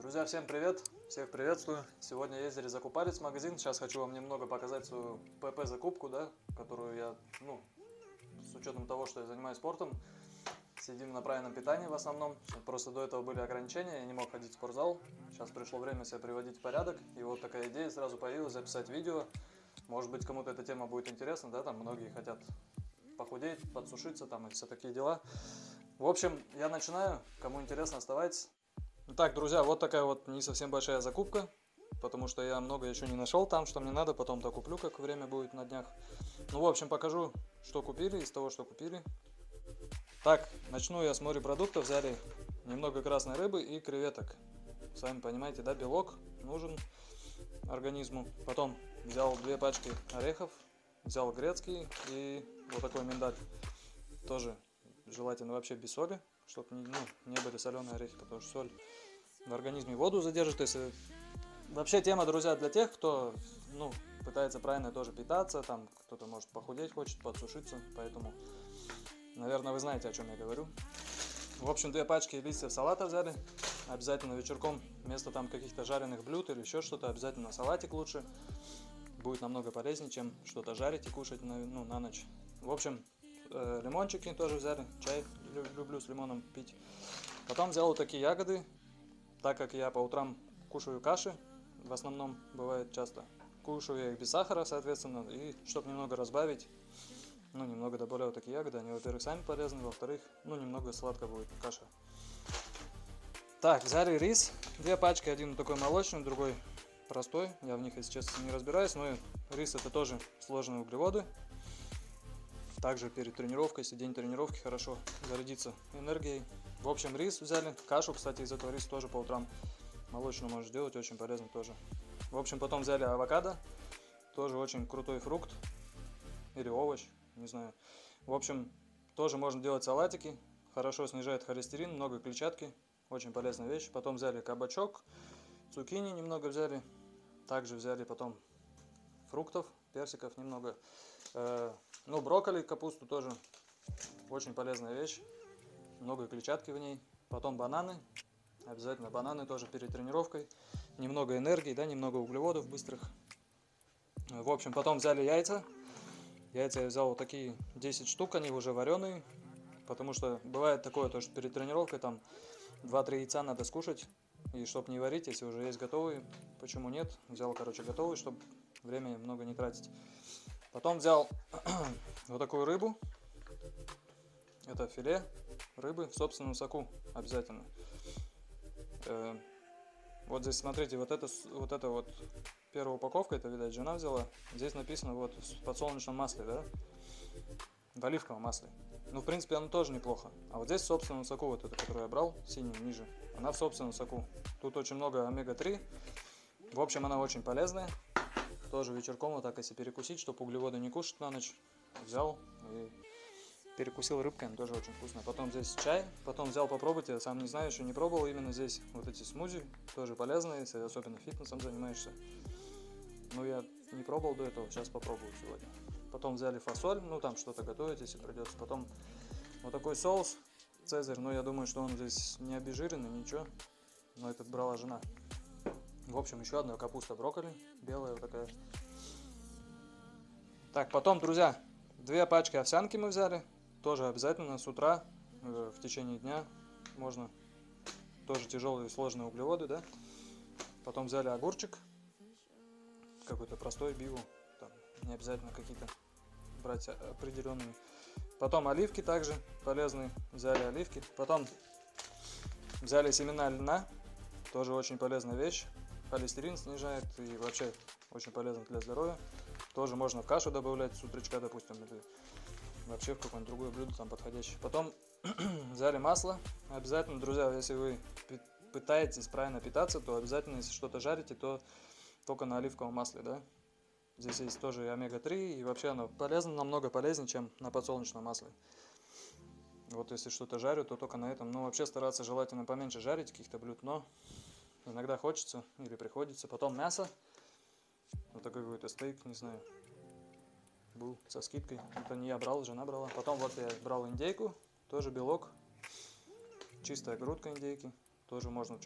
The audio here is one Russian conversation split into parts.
Друзья, всем привет! Всех приветствую! Сегодня ездили закупались в магазин. Сейчас хочу вам немного показать свою ПП-закупку, да, которую я, с учетом того, что я занимаюсь спортом, сидим на правильном питании в основном. Просто до этого были ограничения, я не мог ходить в спортзал. Сейчас пришло время себя приводить в порядок. И вот такая идея сразу появилась, записать видео. Может быть, кому-то эта тема будет интересна, да, там многие хотят похудеть, подсушиться там и все такие дела. В общем, я начинаю. Кому интересно, оставайтесь. Итак, друзья, вот такая вот не совсем большая закупка, потому что я много еще не нашел там, что мне надо, потом докуплю, как время будет на днях. Ну, в общем, покажу, что купили, из того, что купили. Так, начну я с морепродуктов. Взяли немного красной рыбы и креветок. Сами понимаете, да, белок нужен организму. Потом взял 2 пачки орехов, взял грецкий и вот такой миндаль. Тоже желательно вообще без соли, чтобы не были соленые орехи, потому что соль в организме воду задержит. Если... Вообще тема, друзья, для тех, кто пытается правильно тоже питаться, там кто-то может похудеть, хочет подсушиться, поэтому, наверное, вы знаете, о чем я говорю. В общем, 2 пачки листьев салата взяли. Обязательно вечерком вместо там каких-то жареных блюд или еще что-то, обязательно салатик лучше. Будет намного полезнее, чем что-то жарить и кушать на ночь. В общем, лимончики тоже взяли. Чай люблю с лимоном пить. Потом взял вот такие ягоды. Так как я по утрам кушаю каши, в основном бывает часто, кушаю я их без сахара, соответственно, и чтобы немного разбавить, немного добавляю такие ягоды. Они, во-первых, сами полезны, во-вторых, немного сладко будет каша. Так, взяли рис, 2 пачки, один такой молочный, другой простой. Я в них, если честно, не разбираюсь, но рис это тоже сложные углеводы. Также перед тренировкой, если день тренировки, хорошо зарядиться энергией. В общем, рис взяли, кашу, кстати, из этого риса тоже по утрам молочную можешь делать, очень полезно тоже. В общем, потом взяли авокадо, тоже очень крутой фрукт или овощ, не знаю. В общем, тоже можно делать салатики, хорошо снижает холестерин, много клетчатки, очень полезная вещь. Потом взяли кабачок, цукини немного взяли, также взяли потом фруктов, персиков немного. Брокколи, капусту тоже очень полезная вещь, много клетчатки в ней. Потом бананы, обязательно бананы тоже перед тренировкой, немного энергии, да, немного углеводов быстрых. В общем, потом взяли яйца. Яйца я взял вот такие 10 штук, они уже вареные, потому что бывает такое, то, что перед тренировкой там 2-3 яйца надо скушать, и чтобы не варить, если уже есть готовые, почему нет? Взял, готовый, чтобы время много не тратить. Потом взял вот такую рыбу. Это филе рыбы в собственном соку обязательно. Вот здесь смотрите, вот это первая упаковка, это, видать, жена взяла. Здесь написано вот в подсолнечном масле, да? В оливковом масле. В принципе, оно тоже неплохо. А вот здесь в собственном соку, вот это, которую я брал, синюю ниже, она в собственном соку. Тут очень много омега-3. В общем, она очень полезная. Тоже вечерком, вот так, если перекусить, чтобы углеводы не кушать на ночь, взял и перекусил рыбкой, тоже очень вкусно. Потом здесь чай, потом взял попробовать, я сам не знаю, еще не пробовал, именно здесь вот эти смузи, тоже полезные, если особенно фитнесом занимаешься. Я не пробовал до этого, сейчас попробую сегодня. Потом взяли фасоль, там что-то готовить, если придется. Потом вот такой соус Цезарь, я думаю, что он здесь не обезжиренный, ничего, но этот брала жена. В общем, еще одна капуста брокколи, белая вот такая. Так, потом, друзья, 2 пачки овсянки мы взяли. Тоже обязательно с утра, в течение дня можно. Тоже тяжелые сложные углеводы, да. Потом взяли огурчик. Какой-то простой биву. Там не обязательно какие-то брать определенные. Потом оливки также полезные. Взяли оливки. Потом взяли семена льна. Тоже очень полезная вещь. Холестерин снижает и вообще очень полезно для здоровья. Тоже можно в кашу добавлять с утречка, допустим, или вообще в какое-нибудь другое блюдо там подходящее. Потом взяли масло. Обязательно, друзья, если вы пытаетесь правильно питаться, то обязательно, если что-то жарите, то только на оливковом масле, да. Здесь есть тоже и омега-3, и вообще оно полезно, намного полезнее, чем на подсолнечном масле. Вот если что-то жарю, то только на этом. Вообще стараться желательно поменьше жарить каких-то блюд, но иногда хочется или приходится. Потом мясо. Вот такой какой-то стейк, не знаю, был со скидкой. Это не я брал, жена брала. Потом вот я брал индейку, тоже белок. Чистая грудка индейки. Тоже можно что-нибудь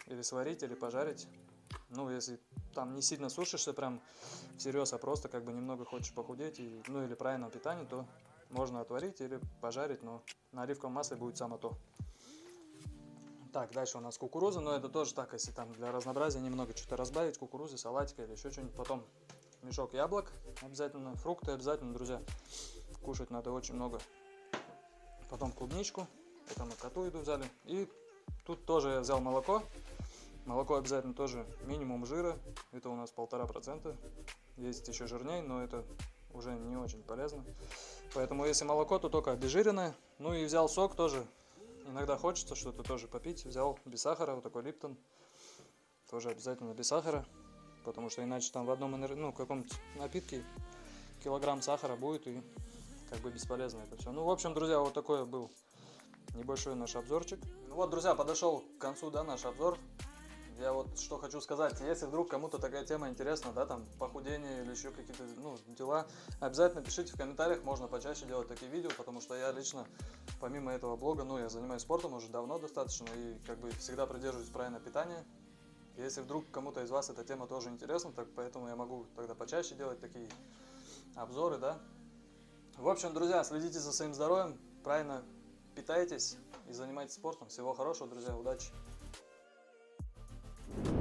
или сварить, или пожарить. Ну, если там не сильно сушишься прям всерьез, а просто как бы немного хочешь похудеть, и, ну или правильного питания, то можно отварить или пожарить, но на оливковом масле будет само то. Так, дальше у нас кукуруза, но это тоже так, если там для разнообразия немного что-то разбавить, кукурузы, салатика или еще что-нибудь. Потом мешок яблок обязательно, фрукты обязательно, друзья, кушать надо очень много. Потом клубничку, это мы коту еду взяли. И тут тоже я взял молоко. Молоко обязательно тоже минимум жира, это у нас 1,5%. Есть еще жирнее, но это уже не очень полезно. Поэтому если молоко, то только обезжиренное. Ну и взял сок тоже. Иногда хочется что-то тоже попить. Взял без сахара, вот такой Липтон. Тоже обязательно без сахара. Потому что иначе там в одном каком-то напитке килограмм сахара будет и как бы бесполезно это все. Ну, в общем, друзья, вот такой был небольшой наш обзорчик. Ну вот, друзья, подошел к концу, да, наш обзор. Я вот что хочу сказать, если вдруг кому-то такая тема интересна, да, там, похудение или еще какие-то, ну, дела, обязательно пишите в комментариях, можно почаще делать такие видео, потому что я лично, помимо этого блога, ну, я занимаюсь спортом уже давно достаточно и, как бы, всегда придерживаюсь правильного питания. Если вдруг кому-то из вас эта тема тоже интересна, так поэтому я могу тогда почаще делать такие обзоры, да. В общем, друзья, следите за своим здоровьем, правильно питайтесь и занимайтесь спортом. Всего хорошего, друзья, удачи!